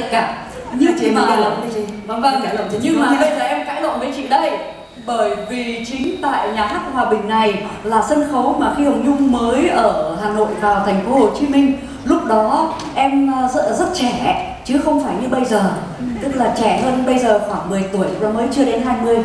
cả. Nhưng mà cãi lộn với chị. Vâng, nhưng mà bây giờ em cãi lộn với chị đây. Bởi vì chính tại nhà hát Hòa Bình này là sân khấu mà khi Hồng Nhung mới ở Hà Nội vào thành phố Hồ Chí Minh, lúc đó em rất trẻ chứ không phải như bây giờ, tức là trẻ hơn bây giờ khoảng 10 tuổi, và mới chưa đến 20.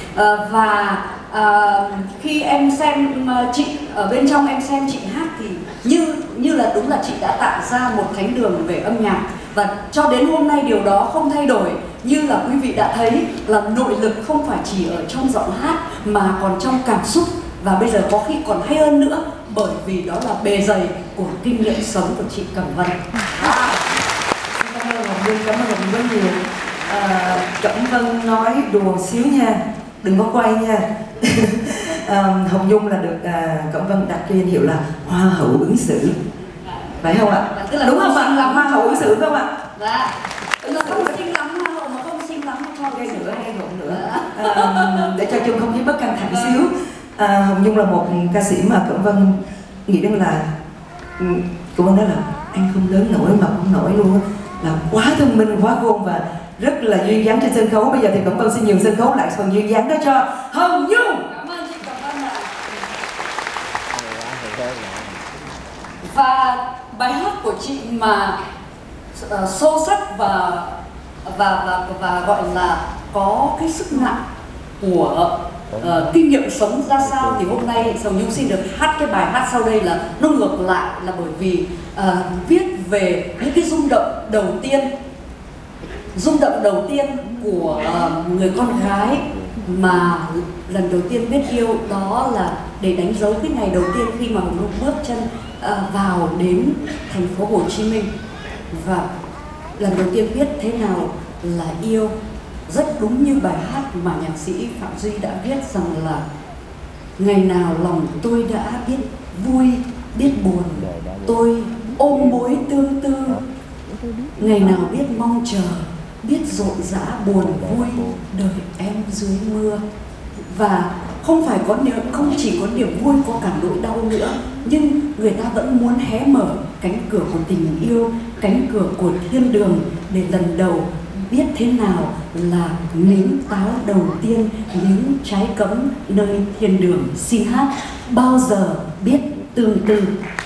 Khi em xem chị ở bên trong, em xem chị hát thì như là đúng là chị đã tạo ra một thánh đường về âm nhạc, và cho đến hôm nay điều đó không thay đổi. Như là quý vị đã thấy là nội lực không phải chỉ ở trong giọng hát mà còn trong cảm xúc, và bây giờ có khi còn hay hơn nữa bởi vì đó là bề dày của kinh nghiệm sống của chị Cẩm Vân. Cảm ơn Hồng Nhung, cảm ơn Hồng Nhung rất nhiều. Cẩm Vân nói đùa xíu nha, đừng có quay nha. Hồng Nhung là được Cẩm Vân đặt cái danh hiệu là Hoa hậu ứng xử, phải không ạ? Tức là đúng không ạ? Là Hoa hậu ứng xử phải không ạ? Dạ. Nó không xinh lắm Hoa hậu, mà không xinh lắm cho gây nữa. Để cho Chung không khí bất căng thẳng xíu. Hồng Nhung là một ca sĩ mà Cẩm Vân nghĩ rằng là Cẩm Vân nói là anh không lớn nổi mà không nổi luôn, là quá thông minh, quá khôn và rất là duyên dáng trên sân khấu. Bây giờ thì Cẩm Vân xin nhường sân khấu lại phần duyên dáng đó cho Hồng Nhung. Cảm ơn chị Cẩm Vân ạ. Và bài hát của chị mà sâu sắc và gọi là có cái sức nặng của kinh nghiệm sống ra sao, thì hôm nay Hồng Nhung xin được hát cái bài hát sau đây là nó ngược lại, là bởi vì viết về những cái rung động đầu tiên của người con gái mà lần đầu tiên biết yêu, đó là để đánh dấu cái ngày đầu tiên khi mà Hồng Nhung bước chân vào đến thành phố Hồ Chí Minh, và lần đầu tiên biết thế nào là yêu. Rất đúng như bài hát mà nhạc sĩ Phạm Duy đã viết rằng là ngày nào lòng tôi đã biết vui, biết buồn, tôi ôm mối tương tư. Ngày nào biết mong chờ, biết rộn rã buồn vui, đời em dưới mưa. Và không chỉ có niềm vui, có cả nỗi đau nữa, nhưng người ta vẫn muốn hé mở cánh cửa của tình yêu, cánh cửa của thiên đường, để lần đầu biết thế nào là miếng táo đầu tiên, miếng trái cấm nơi thiên đường. Xin hát Bao giờ biết tương tư.